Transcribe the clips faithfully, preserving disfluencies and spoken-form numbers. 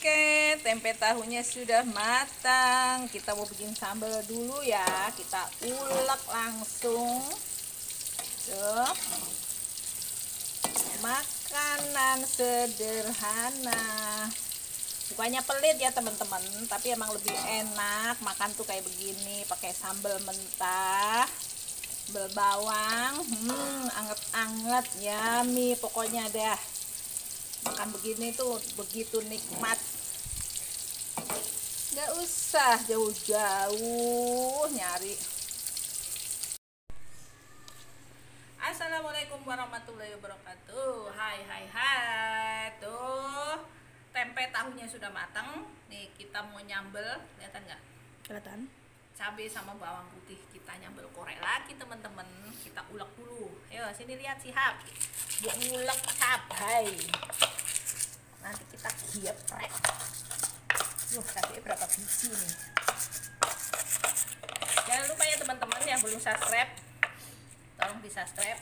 Oke, tempe tahunya sudah matang. Kita mau bikin sambal dulu ya. Kita ulek langsung. Tuh. Makanan sederhana. Bukannya pelit ya teman-teman, tapi emang lebih enak makan tuh kayak begini, pakai sambal mentah, sambal bawang, hmm, anget-anget, yummy pokoknya dah. Makan begini tuh begitu nikmat. Gak usah jauh-jauh nyari. Assalamualaikum warahmatullahi wabarakatuh. Hai hai hai. Tuh tempe tahunya sudah matang. Nih kita mau nyambel, kelihatan nggak? Kelihatan. Cabai sama bawang putih kita nyambel korek lagi teman-teman. Kita ulek dulu. Ayo sini lihat sihab. Buat ngulek cabai. Nanti kita geprek. Yuh, cabai berapa biji nih? Jangan lupa ya teman-teman yang belum subscribe, tolong di subscribe.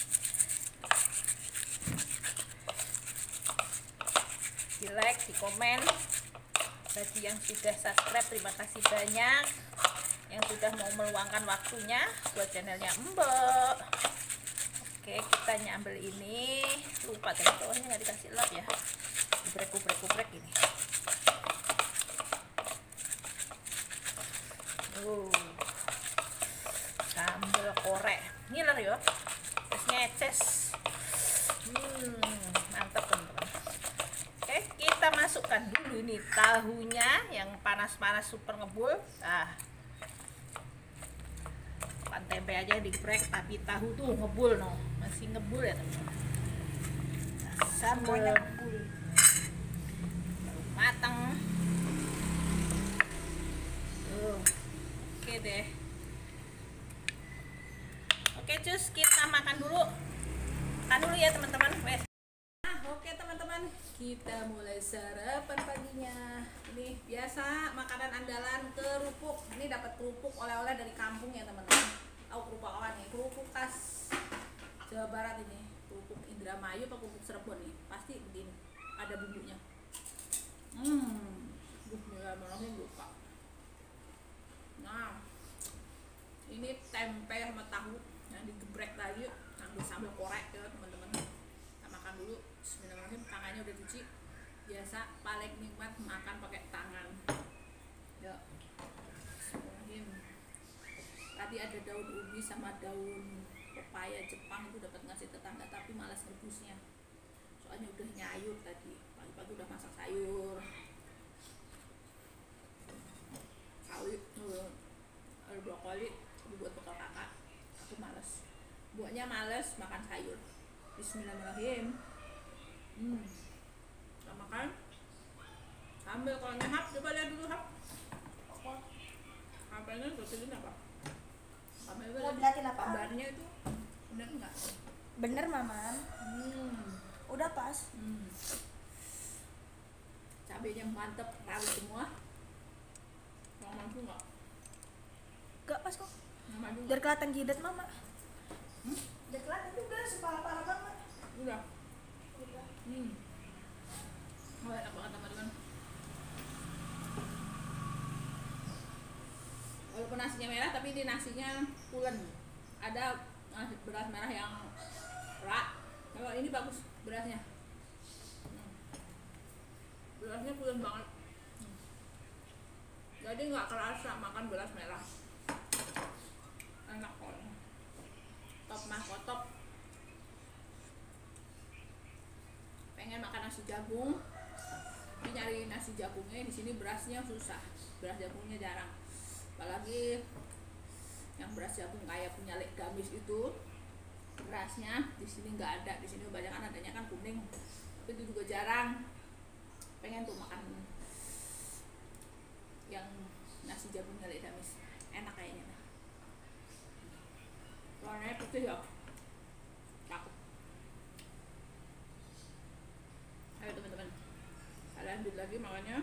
Di like, di komen. Bagi yang sudah subscribe, terima kasih banyak. Yang sudah mau meluangkan waktunya buat channelnya Mbok. Oke, kita nyambel ini. Lupa tadi bawahnya nggak dikasih lap ya. Kubrek kubrek kubrek ini. Uh, sambal korek. Ngiler ya. Terus ngeces. Hmm, mantap teman-teman. Oke, kita masukkan dulu ini tahunya yang panas-panas super ngebul. Ah. Bukan tempe aja digeprek, tapi tahu tuh ngebul no. Masih ngebul ya teman-teman. Nah, sambal ngebul. Matang. Tuh. Oke deh. Oke cus, kita makan dulu. Makan dulu ya teman-teman. Wes. Nah, oke teman-teman, kita mulai sarapan paginya. Ini biasa makanan andalan kerupuk. Ini dapat kerupuk oleh-oleh dari kampung ya teman-teman. Tahu kerupuk apa nih? Kerupuk khas Jawa Barat ini. Kerupuk Indramayu atau kerupuk Cirebon nih. Pasti begini. Ada bumbunya. Hmm, bismillahirrahmanirrahim lupa. Nah, ini tempe sama tahu yang digeprek tadi, ambil sambal korek ya teman-teman. Kita makan dulu. Bismillahirrahmanirrahim. Tangannya udah cuci. Biasa paling nikmat makan pakai tangan. Ya. Bismillahirrahmanirrahim. Tadi ada daun ubi sama daun pepaya Jepang itu dapat ngasih tetangga, tapi malas rebusnya. Soalnya udah nyayur tadi. Pagi-pagi udah masak sayur. Sawi, ada brokoli, dibuat bekal kakak. Aku males. Buatnya males makan sayur. Bismillahirrahmanirrahim. Hmm. Kita makan. Sambil kalau nyahap, coba lihat dulu hap. Kabarnya ini apa? Kabarnya Mau dilihatin apa? Kabarnya itu bener nggak? Bener mama. Hmm. Udah pas. Hmm. Cabenya mantep, rawit semua. Mau maju nggak? Gak pas kok. Mau maju Biar kelihatan jidat mama. Hmm? Biar kelihatan juga sepala-pala mama. Udah. Udah. Hmm. Oh, enak banget teman-teman. Walaupun nasinya merah, tapi ini nasinya pulen. Ada nasi beras merah yang rak. Kalau ini bagus berasnya. Hmm. Berasnya pulen banget. Hmm. Jadi nggak kerasa makan beras merah. Enak kok. Top mah kok top. Pengen makan nasi jagung, tapi nyari nasi jagungnya di sini berasnya susah, beras jagungnya jarang. Apalagi yang beras jagung kayak punya Lek Gamis itu berasnya di sini nggak ada. Di sini kebanyakan adanya kan kuning, tapi itu juga jarang. Pengen tuh makan yang nasi jagungnya Lek Gamis, enak kayaknya. Warnanya putih ya. Ayo teman-teman, kalian lanjut lagi makannya.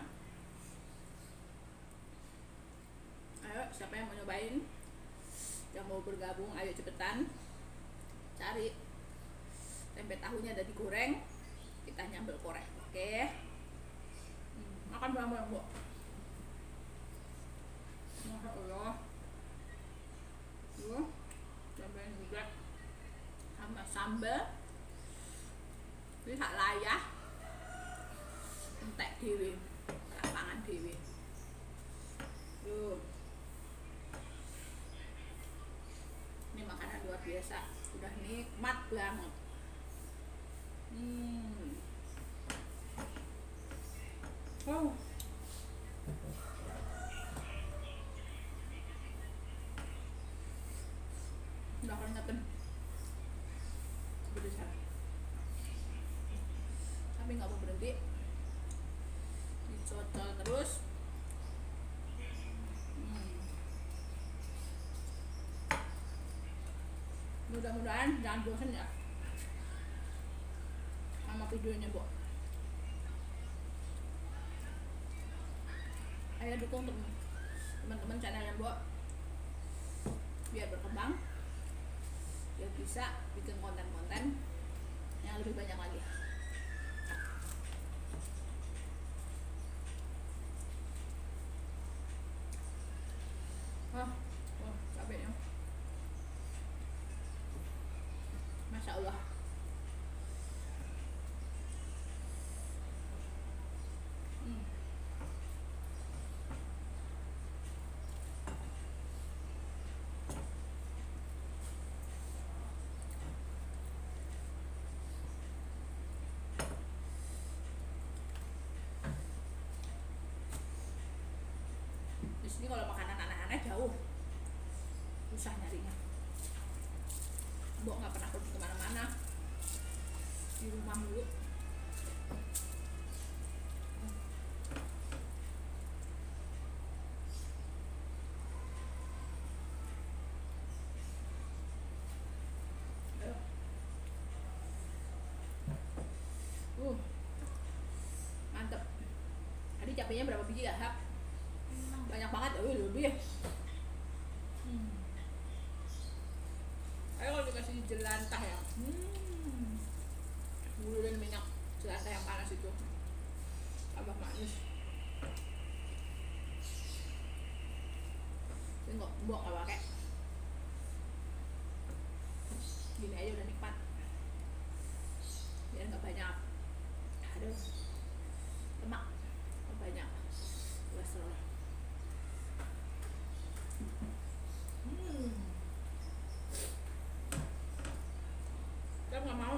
Ayo, siapa yang mau nyobain, yang mau bergabung, ayo cepetan cari tempe tahunya, udah digoreng, kita nyambel korek. Oke. Hmm, sama Bu. Masya Allah. Tuh, cabai juga sama sambal. Ini hak layah. Entek dhewe. Tak pangan dhewe. Tuh. Ini makanan luar biasa. Udah nikmat banget. Hmm. Oh. Udah keringetan. Besar. Tapi nggak mau berhenti. Dicocol terus. Hmm. Mudah-mudahan jangan bosan ya sama videonya, Bu. Ayo dukung teman-teman channelnya, Bu, biar berkembang, biar bisa bikin konten-konten yang lebih banyak lagi. Wah, wah, cabenya. Masya Allah. Hmm. Di sini kalau makanan aneh-aneh jauh, susah nyarinya. Mbok nggak pernah pergi kemana-mana, di rumah dulu. Ayo. Uh, mantep. Tadi cabenya berapa biji ya, Hap? Banyak banget, oh lebih ya. Hmm. Ayo kalau dikasih jelantah ya, hmm, gulurin minyak jelantah yang panas itu, tambah manis. Ini nggak buang nggak pakai, gini aja udah nikmat. Biar nggak banyak, aduh, lemak, nggak banyak kolesterol. Hmm. Kita nggak mau.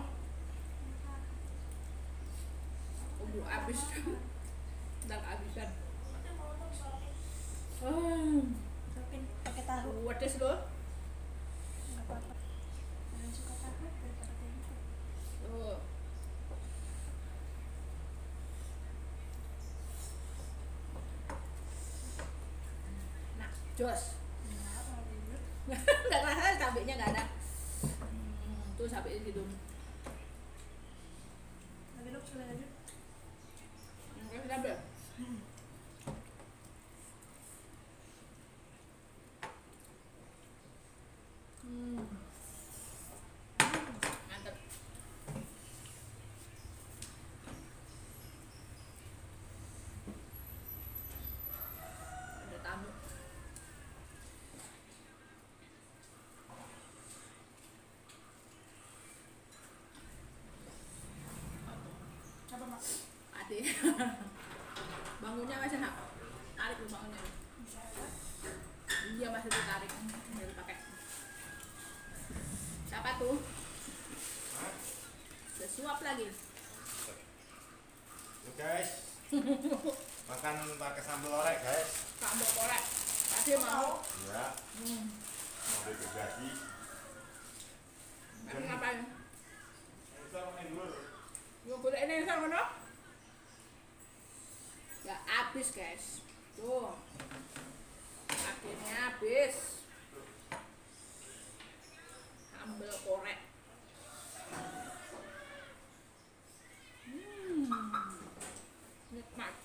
Udah habis. Udah kehabisan. Hmm. Suapin pakai tahu. Pedes loh. Nggak apa-apa. Jangan suka tahu daripada tempe. Tuh. Nah, jos. Nggak kerasa cabenya nggak ada. Hmm, tuh sampai di situ. Lagi dok sudah lanjut. Nggak cabai. Hmm. Mantap. Ada tamu. Apa mak? Ade. Bangunnya masih nak. Tarik lu bangunnya. Iya masih ditarik. Jadi pakai. Siapa tuh? Sesuap lagi. Yuk guys, makan pakai sambal orek guys. Sambal korek. Tadi mau. Ya, Hmm. mau digergaji. Tapi ngapain? Bisa main dulu. Yuk kuda ini sama mana? Ya habis guys. Tuh. Akhirnya habis. Sambal korek. Hmm. Nikmat.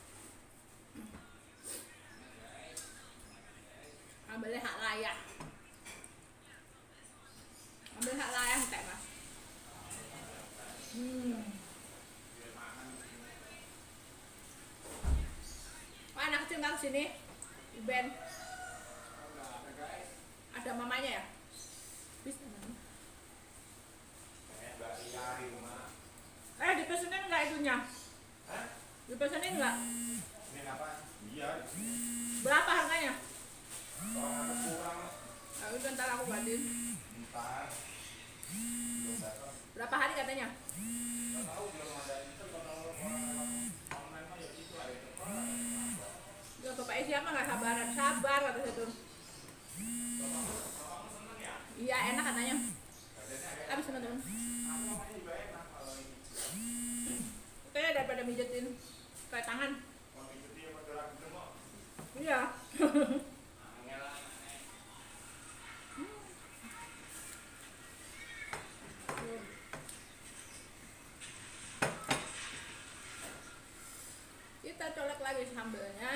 Ambilnya hak layak. Ambil hak layak teh mas. Hmm. nggak kesini Iben? Ada mamanya ya? Bisa namanya. Eh dipesenin nggak itunya? Hah? Dipesenin nggak? Ini apa? Iya. Berapa harganya? Kalau ada kurang, Nah, udah ntar aku gantiin. ntar. Belum datang. Berapa hari katanya? Nggak tahu belum ada itu kalau orang online mah ya gitu ada cepat. Ya bapak isi apa nggak sabaran? Sabar kata saya tuh. Iya enak katanya. Habis teman-teman. Kayaknya daripada mijetin kayak tangan. Iya. Kita colek lagi sambelnya.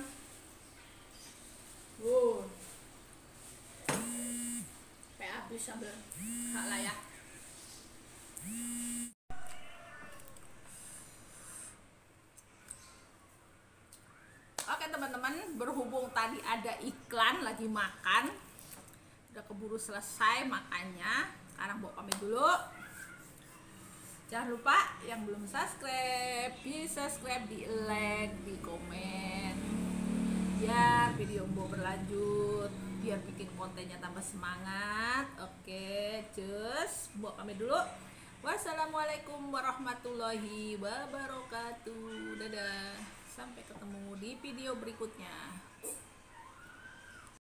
Wow. Kayak habis sambel. Hak layak. Oke teman-teman, berhubung tadi ada iklan lagi makan, udah keburu selesai makannya. Sekarang bawa pamit dulu. Jangan lupa yang belum subscribe, di subscribe, di like, di komen, biar video Mbok berlanjut, biar bikin kontennya tambah semangat. Oke, cus, Mbok pamit dulu. Wassalamualaikum warahmatullahi wabarakatuh. Dadah, sampai ketemu di video berikutnya.